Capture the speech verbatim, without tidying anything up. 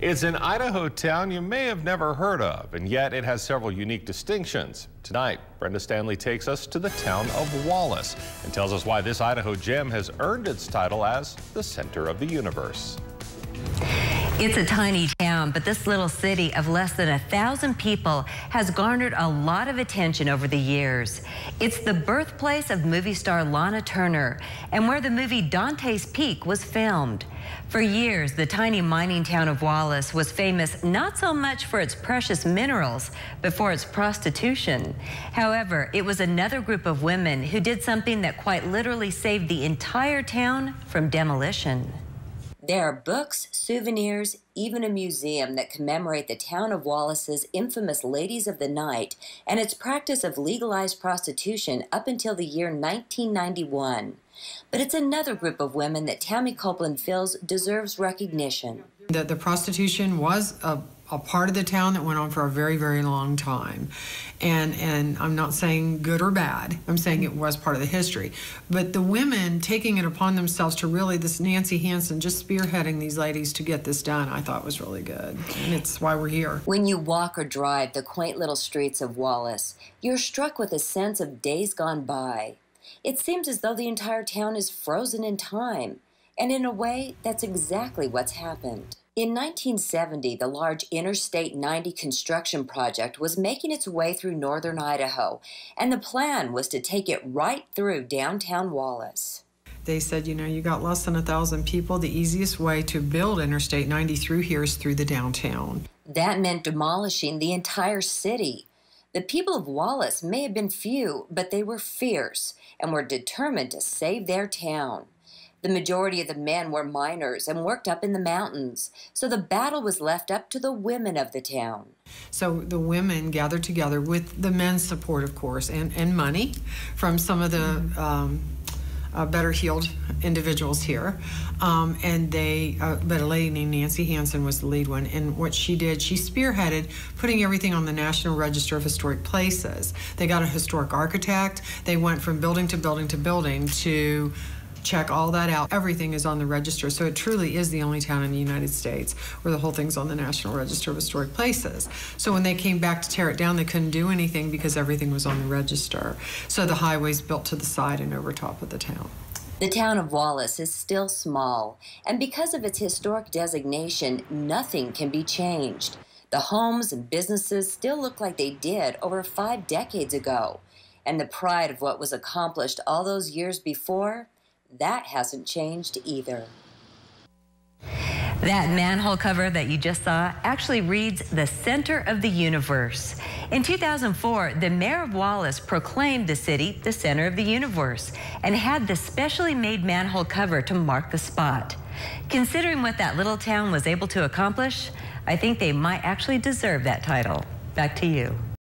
It's an Idaho town you may have never heard of, and yet it has several unique distinctions. Tonight, Brenda Stanley takes us to the town of Wallace and tells us why this Idaho gem has earned its title as the center of the universe. It's a tiny town, but this little city of less than a thousand people has garnered a lot of attention over the years. It's the birthplace of movie star Lana Turner and where the movie Dante's Peak was filmed. For years, the tiny mining town of Wallace was famous not so much for its precious minerals, but for its prostitution. However, it was another group of women who did something that quite literally saved the entire town from demolition. There are books, souvenirs, even a museum that commemorate the town of Wallace's infamous Ladies of the Night and its practice of legalized prostitution up until the year nineteen ninety-one. But it's another group of women that Tammy Copeland feels deserves recognition. The, the prostitution was a, a part of the town that went on for a very, very long time. And, and I'm not saying good or bad. I'm saying it was part of the history. But the women taking it upon themselves to really, this Nancy Hansen just spearheading these ladies to get this done, I thought was really good. And it's why we're here. When you walk or drive the quaint little streets of Wallace, you're struck with a sense of days gone by. It seems as though the entire town is frozen in time. And in a way, that's exactly what's happened. In nineteen seventy, the large Interstate ninety construction project was making its way through northern Idaho, and the plan was to take it right through downtown Wallace. They said, you know, you got less than a thousand people. The easiest way to build Interstate ninety through here is through the downtown. That meant demolishing the entire city. The people of Wallace may have been few, but they were fierce and were determined to save their town. The majority of the men were miners and worked up in the mountains, so the battle was left up to the women of the town. So the women gathered together with the men's support, of course, and, and money from some of the um, uh, better heeled individuals here. Um, and they, uh, but a lady named Nancy Hansen was the lead one. And what she did, she spearheaded putting everything on the National Register of Historic Places. They got a historic architect. They went from building to building to building to check all that out. Everything is on the register, so it truly is the only town in the United States where the whole thing's on the National Register of Historic Places. So when they came back to tear it down, they couldn't do anything because everything was on the register. So the highways built to the side and over top of the town. The town of Wallace is still small, and because of its historic designation, nothing can be changed. The homes and businesses still look like they did over five decades ago, and the pride of what was accomplished all those years before, that hasn't changed either. That manhole cover that you just saw actually reads the center of the universe. In two thousand four, the mayor of Wallace proclaimed the city the center of the universe and had the specially made manhole cover to mark the spot. Considering what that little town was able to accomplish, I think they might actually deserve that title. Back to you.